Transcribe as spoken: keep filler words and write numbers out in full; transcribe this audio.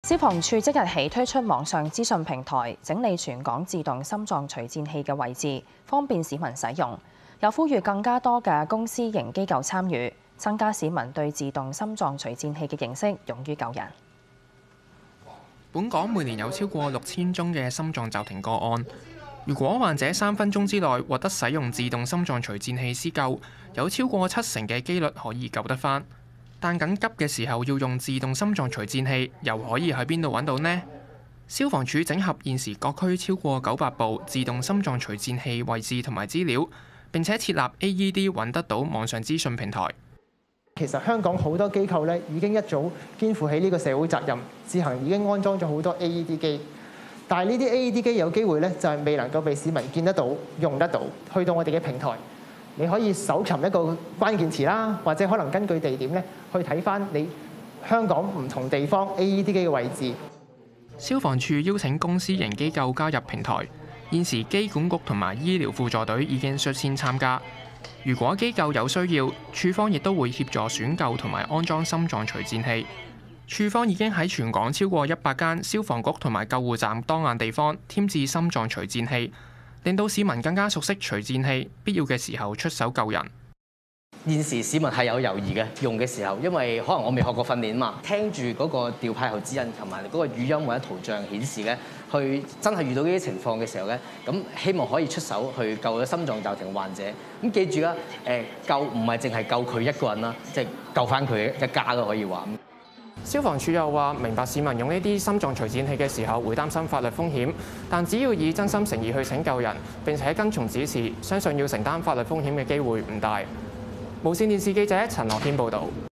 消防處即日起推出網上資訊平台，整理全港自動心臟除顫器嘅位置，方便市民使用。又呼籲更加多嘅公私營機構參與，增加市民對自動心臟除顫器嘅認識，勇於救人。 本港每年有超過六千宗嘅心臟驟停個案，如果患者三分鐘之內獲得使用自動心臟除顫器施救，有超過七成嘅機率可以救得返。但緊急嘅時候要用自動心臟除顫器，又可以喺邊度揾到呢？消防處整合現時各區超過九百部自動心臟除顫器位置同埋資料，並且設立 A E D 揾得到網上資訊平台。 其實香港好多機構咧已經一早肩負起呢個社會責任，自行已經安裝咗好多 A E D 機。但係呢啲 A E D 機有機會咧就係未能夠被市民見得到、用得到，去到我哋嘅平台。你可以搜尋一個關鍵詞啦，或者可能根據地點咧去睇返你香港唔同地方 A E D 機嘅位置。 消防處邀請公私營機構加入平台，現時機管局同埋醫療輔助隊已經率先參加。如果機構有需要，處方亦都會協助選購同埋安裝心臟除顫器。處方已經喺全港超過一百間消防局同埋救護站當眼地方添置心臟除顫器，令到市民更加熟悉除顫器，必要嘅時候出手救人。 現時市民係有猶豫嘅，用嘅時候，因為可能我未學過訓練嘛，聽住嗰個調派後指引同埋嗰個語音或者圖像顯示咧，去真係遇到呢啲情況嘅時候咧，咁希望可以出手去救咗心臟驟停患者。咁記住啦，誒救唔係淨係救佢一個人啦，即係救翻佢一家都可以話。 消防處又話，明白市民用呢啲心臟除顫器嘅時候會擔心法律風險，但只要以真心誠意去拯救人，並且跟從指示，相信要承擔法律風險嘅機會唔大。無線電視記者陳樂軒報導。